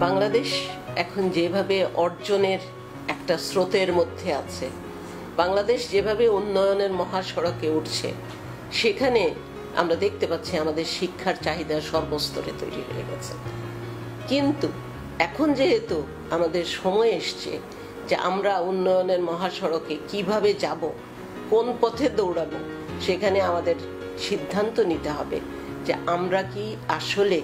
বাংলাদেশ এখন যেভাবে অর্জনের একটা স্রোতের মধ্যে আছে, বাংলাদেশ যেভাবে উন্নয়নের মহাসড়কে উঠছে, সেখানে আমরা দেখতে পাচ্ছি আমাদের শিক্ষার চাহিদা সর্বস্তরে তৈরি হয়ে গেছে। কিন্তু এখন যেহেতু আমাদের সময় এসছে যে আমরা উন্নয়নের মহাসড়কে কিভাবে যাব, কোন পথে দৌড়াবো, সেখানে আমাদের সিদ্ধান্ত নিতে হবে যে আমরা কি আসলে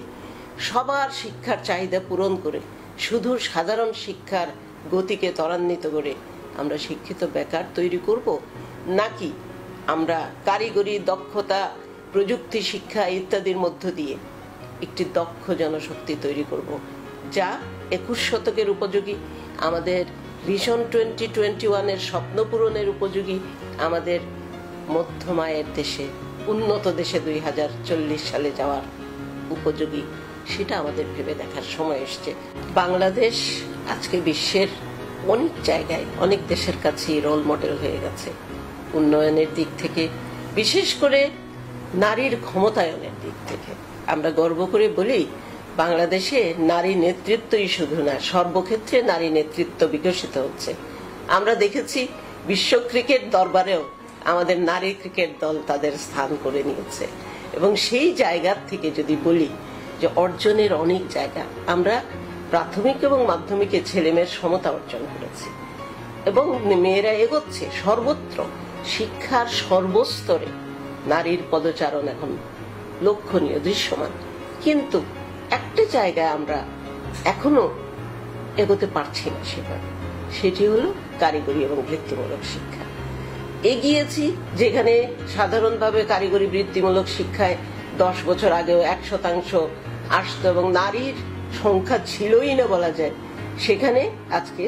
সবার শিক্ষার চাহিদা পূরণ করে শুধু সাধারণ শিক্ষার গতিকে ত্বরান্বিত করে আমরা শিক্ষিত বেকার তৈরি করব, নাকি আমরা কারিগরি দক্ষতা, প্রযুক্তি শিক্ষা ইত্যাদির মধ্য দিয়ে একটি দক্ষ জনশক্তি তৈরি করব, যা 21 শতকের উপযোগী, আমাদের ভিশন 2021-এর স্বপ্ন পূরণের উপযোগী, আমাদের মধ্যমায়ের দেশে, উন্নত দেশে 2040 সালে যাওয়ার উপযোগী, সেটা আমাদের ভেবে দেখার সময় এসছে। বাংলাদেশ আজকে বিশ্বের অনেক জায়গায়, অনেক দেশের কাছে রোল মডেল হয়ে গেছে উন্নয়নের দিক থেকে, বিশেষ করে নারীর ক্ষমতায়নের দিক থেকে। আমরা গর্ব করে বলি বাংলাদেশে নারী নেতৃত্বই শুধু না, সর্বক্ষেত্রে নারী নেতৃত্ব বিকশিত হচ্ছে। আমরা দেখেছি বিশ্ব ক্রিকেট দরবারেও আমাদের নারী ক্রিকেট দল তাদের স্থান করে নিয়েছে। এবং সেই জায়গা থেকে যদি বলি যে অর্জনের অনেক জায়গা, আমরা প্রাথমিক এবং মাধ্যমিকে ছেলে মেয়ের সমতা অর্জন করেছি এবং মেয়েরা এগোচ্ছে সর্বত্র। শিক্ষার সর্বস্তরে নারীর পদচারণ এখন লক্ষণীয়, দৃশ্যমান। কিন্তু একটা জায়গায় আমরা এখনো এগোতে পারছি না সেভাবে, সেটি হলো কারিগরি এবং বৃত্তিমূলক শিক্ষা। এগিয়েছি যেখানে সাধারণভাবে কারিগরি বৃত্তিমূলক শিক্ষায় 10 বছর আগেও 100% আসতো এবং নারীর সংখ্যা ছিলই না বলা যায়, সেখানে আজকে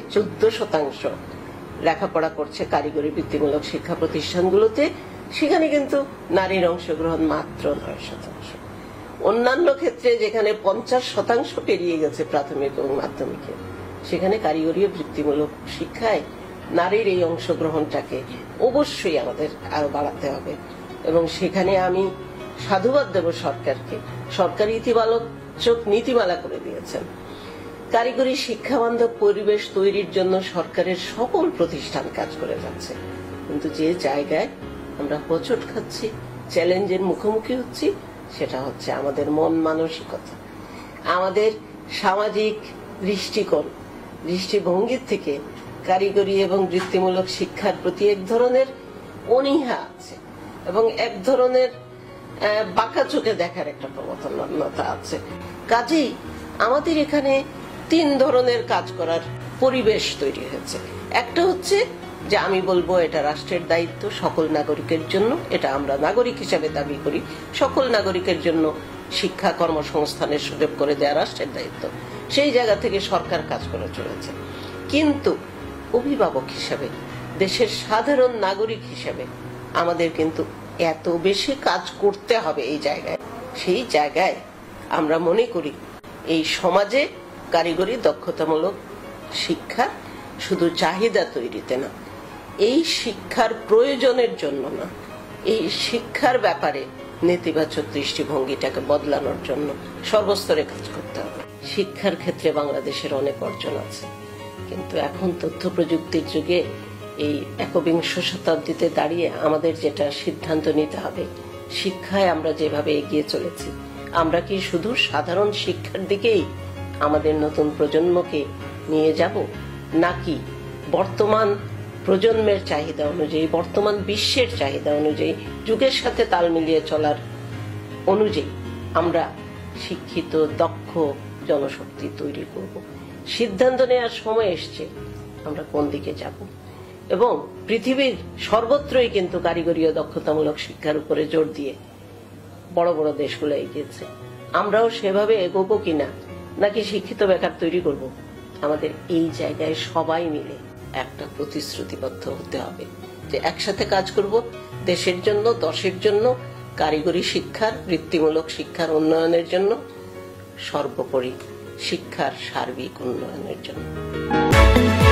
14% লেখাপড়া করছে কারিগরি বৃত্তিমূলক শিক্ষা প্রতিষ্ঠানগুলোতে। সেখানে কিন্তু নারীর অংশগ্রহণ মাত্র 9%। অন্যান্য ক্ষেত্রে যেখানে 50% পেরিয়ে গেছে প্রাথমিক এবং মাধ্যমিকে, সেখানে কারিগরি বৃত্তিমূলক শিক্ষায় নারীর এই অংশগ্রহণটাকে অবশ্যই আমাদের আরো বাড়াতে হবে। এবং সেখানে আমি সাধুবাদ দেব সরকারকে। সরকার ইতিবাচক নীতিমালা করে দিয়েছেন। কারিগরি শিক্ষা বান্ধব পরিবেশ তৈরির জন্য সরকারের সকল প্রতিষ্ঠান কাজ করে যাচ্ছে। কিন্তু যে জায়গায় আমরা হোঁচট খাচ্ছি, চ্যালেঞ্জের মুখোমুখি হচ্ছি, সেটা হচ্ছে আমাদের মন মানসিকতা, আমাদের সামাজিক দৃষ্টিভঙ্গির থেকে কারিগরি এবং বৃত্তিমূলক শিক্ষার প্রতি এক ধরনের অনীহা আছে এবং এক ধরনের বাঁকা চোখে দেখার একটা প্রবণতা আছে। কাজেই আমাদের এখানে 3 ধরনের কাজ করার পরিবেশ তৈরি হয়েছে। একটা হচ্ছে যে আমি বলবো এটা রাষ্ট্রের দায়িত্ব সকল নাগরিকের জন্য, এটা আমরা নাগরিক হিসাবে দাবি করি, সকল নাগরিকের জন্য শিক্ষা কর্মসংস্থানের সুযোগ করে দেওয়া রাষ্ট্রের দায়িত্ব। সেই জায়গা থেকে সরকার কাজ করে চলেছে। কিন্তু অভিভাবক হিসাবে, দেশের সাধারণ নাগরিক হিসাবে আমাদের কিন্তু এত বেশি কাজ করতে হবে এই জায়গায়। সেই জায়গায় আমরা মনে করি এই সমাজে কারিগরি দক্ষতামূলক শিক্ষা শুধু চাহিদা তৈরিতে না, এই শিক্ষার প্রয়োজনের জন্য না, এই শিক্ষার ব্যাপারে নেতিবাচক দৃষ্টিভঙ্গিটাকে বদলানোর জন্য সর্বস্তরে কাজ করতে হবে। শিক্ষার ক্ষেত্রে বাংলাদেশের অনেক অর্জন আছে, কিন্তু এখন তথ্য প্রযুক্তির যুগে এই 21 শতাব্দীতে দাঁড়িয়ে আমাদের যেটা সিদ্ধান্ত নিতে হবে, শিক্ষায় আমরা যেভাবে এগিয়ে চলেছি, আমরা কি শুধু সাধারণ শিক্ষার দিকেই আমাদের নতুন প্রজন্মকে নিয়ে যাব, নাকি বর্তমান প্রজন্মের চাহিদা অনুযায়ী, বর্তমান বিশ্বের চাহিদা অনুযায়ী, যুগের সাথে তাল মিলিয়ে চলার অনুযায়ী আমরা শিক্ষিত দক্ষ জনশক্তি তৈরি করব। সিদ্ধান্ত নেওয়ার সময় এসছে আমরা কোন দিকে যাব। এবং পৃথিবীর সর্বত্রই কিন্তু কারিগরি ও দক্ষতামূলক শিক্ষার উপরে জোর দিয়ে বড় বড় দেশগুলো এগিয়েছে। আমরাও সেভাবে এগোবো কিনা, নাকি শিক্ষিত বেকার তৈরি করব, আমাদের এই জায়গায় সবাই মিলে একটা প্রতিশ্রুতিবদ্ধ হতে হবে যে একসাথে কাজ করব দেশের জন্য, দশের জন্য, কারিগরি শিক্ষার, বৃত্তিমূলক শিক্ষার উন্নয়নের জন্য, সর্বোপরি শিক্ষার সার্বিক উন্নয়নের জন্য।